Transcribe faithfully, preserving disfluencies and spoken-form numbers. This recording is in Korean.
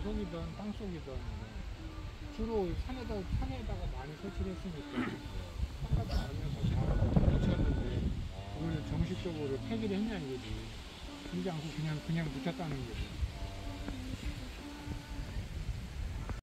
우선이든 땅속이든 뭐 주로 산에다, 산에다가 많이 설치를 했으니까 똑같이 알면서 잘 붙였는데 그걸 정식적으로 폐기를 했냐 이거지. 그러지 않고 그냥 그냥 붙였다는 거지.